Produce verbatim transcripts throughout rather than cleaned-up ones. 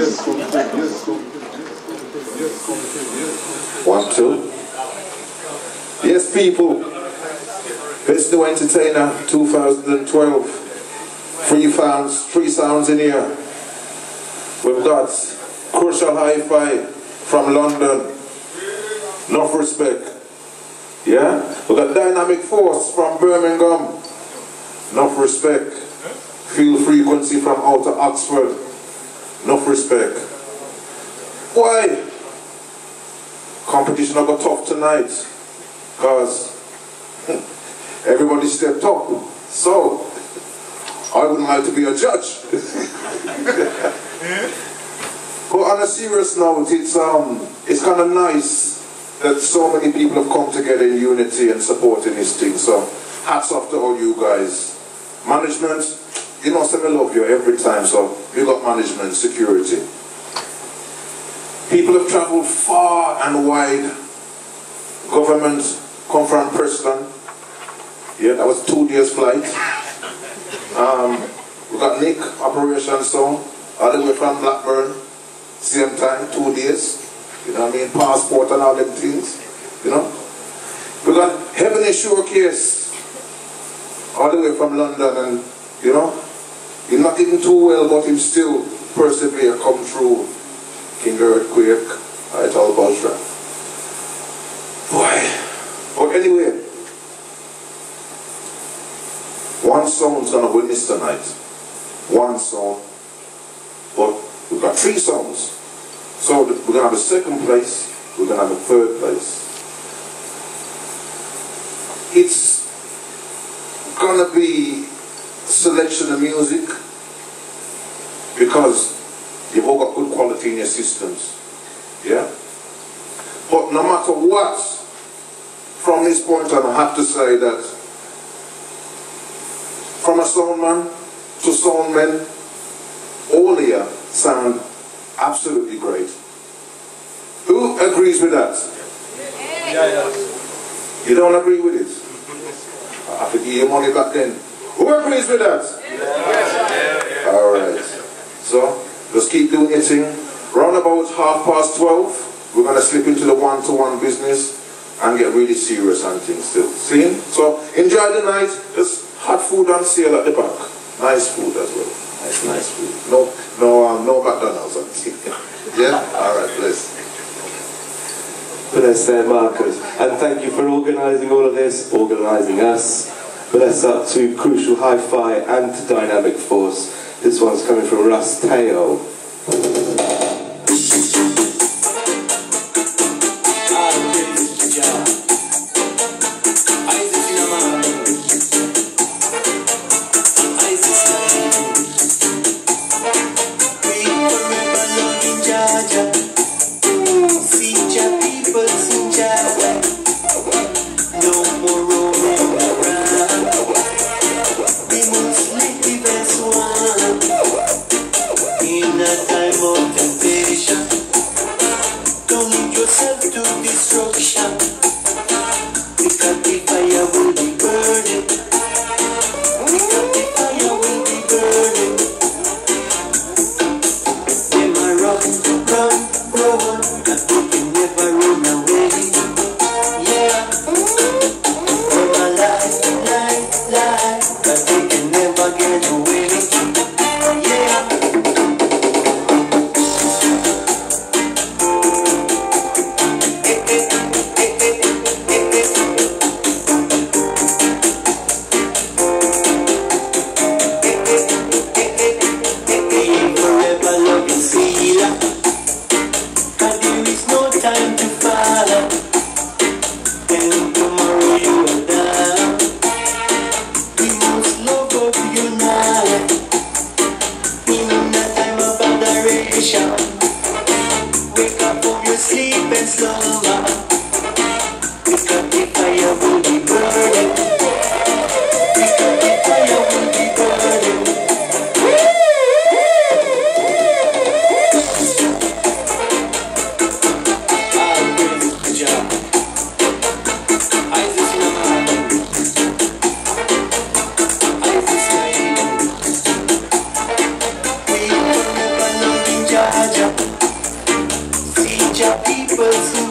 One, two. Yes, people. Best New Entertainer two thousand twelve. Three sounds, three sounds in here. We've got Crucial Hi-Fi from London. Enough respect. Yeah? We've got Dynamic Force from Birmingham. Enough respect. Field Frequency from Outer Oxford. Enough respect. Why? Competition got tough tonight. Because everybody stepped up. So, I wouldn't like to be a judge. But on a serious note, it's, um, it's kind of nice that so many people have come together in unity and supporting this thing. So, hats off to all you guys. Management, you know, say I love you every time, so you got management, security. People have travelled far and wide. Government come from Preston. Yeah, that was two days flight. Um, we got Nick, Operation Sound, all the way from Blackburn. Same time, two days. You know what I mean? Passport and all them things. You know? We got Heavenly Showcase, all the way from London, and you know, he's not getting too well, but him still persevere, come through. King Earthquake, Ayat al-Basra. Boy. But anyway, one sound's gonna win this tonight. One sound. But we've got three songs. So we're gonna have a second place, we're gonna have a third place. It's gonna be selection of music because you've all got good quality in your systems. Yeah? But no matter what, from this point on, I have to say that from a soundman to soundmen, all here sound absolutely great. Who agrees with that? Yeah, yeah. You don't agree with it? I have to give you money back then. Who agrees with that? Yeah. Alright. So, just keep doing your thing. Round about half past twelve, we're going to slip into the one-to-one business and get really serious on things still. See? So, enjoy the night. Just hot food on sale at the back. Nice food as well. Nice, nice food. No, no, um, no McDonald's on yeah? Alright, bless. Bless there, Marcus. And thank you for organising all of this, organising us. Bless up to Crucial Hi-Fi and to Dynamic Force. This one's coming from Russ Teo. Tomorrow you are down. We must love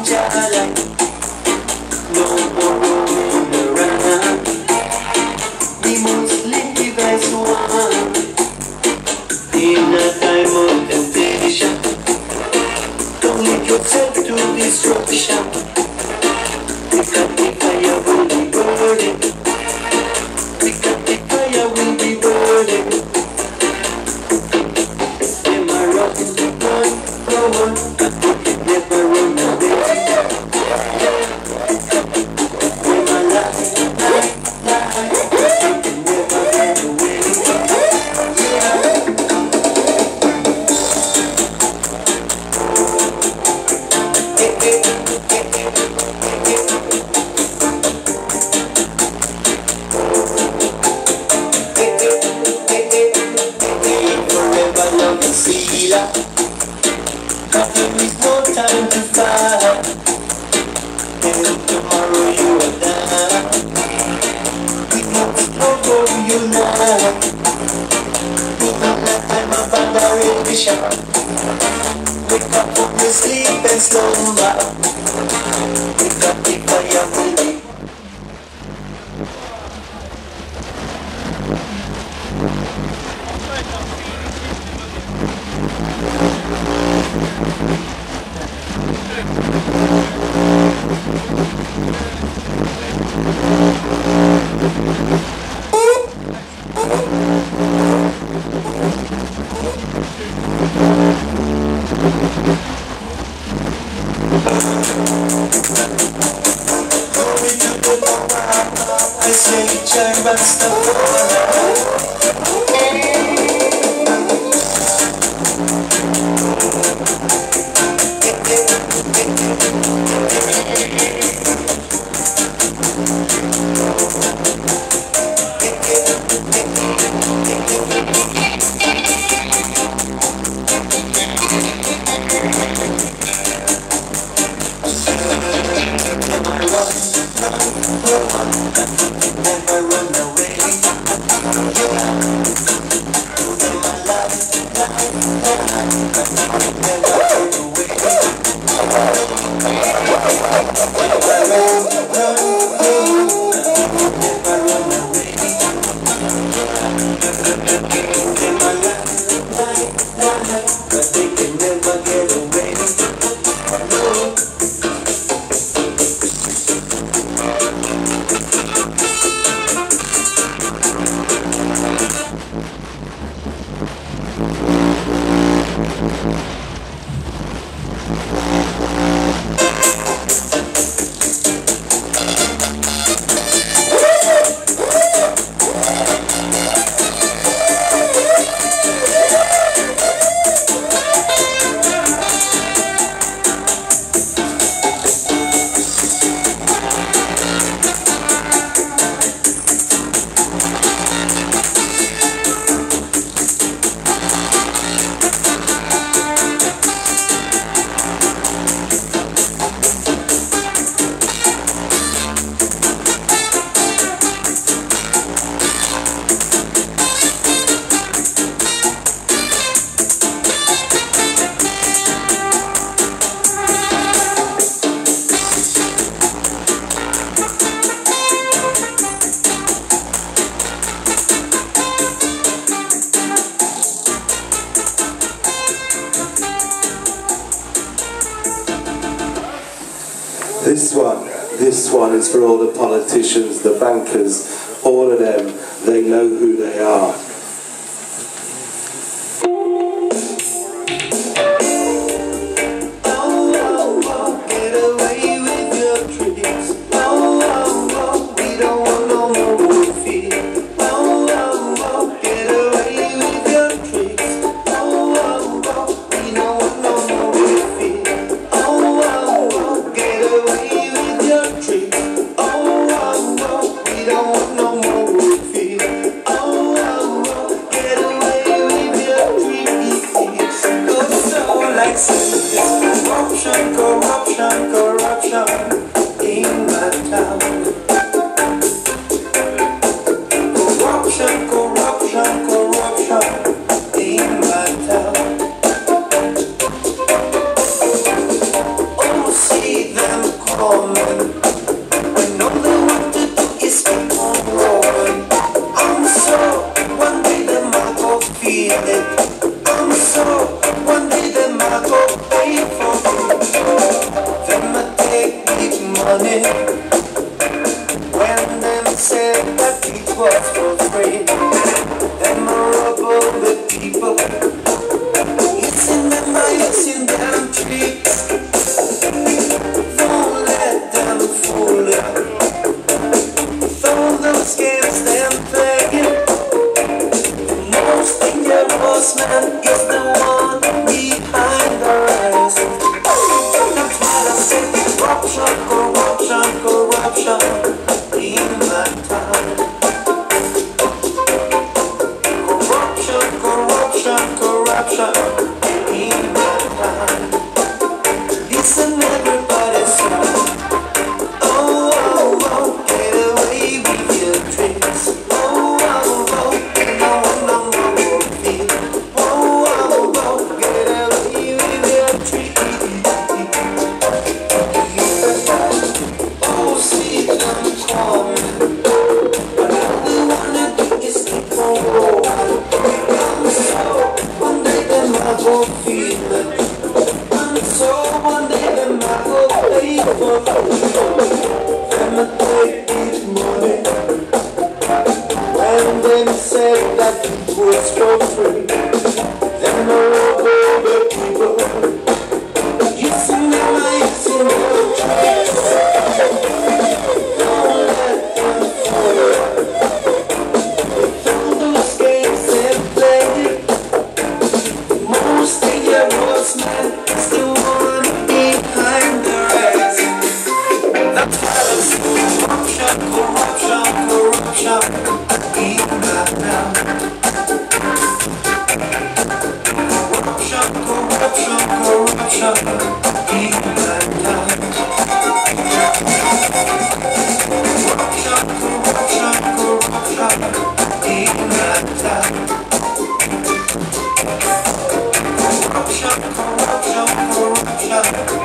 This one, this one is for all the politicians, the bankers, all of them. They know who they are. Oh, afraid. Them are rubble the people. Listen them, I listen them trees. Don't let them fool you. With all those games them playing, the most dangerous man is the one behind the rest. That's what I say. Corruption, corruption, corruption in my time. Corruption, corruption, corruption in my time. Listen, everybody sing. Oh, oh, oh, get away with your tricks. Oh, oh, oh, no one no more will feel. Oh, oh, oh, get away with your tricks. Oh, see them coming. But all they wanna do is keep on rolling. I'm so one day them I will feel it. I'm so one day them I will pay for it. Them I take this money. When them say that it was for free, them I rob all the people. You see me, I see no tricks. Don't let them fool you. With all those games they play, the most dangerous man is the one behind the rest. That's why I say corruption, corruption, corruption in my town. Corruption, corruption, corruption in my town. Corruption, corruption, corruption in my town. Corruption, corruption, corruption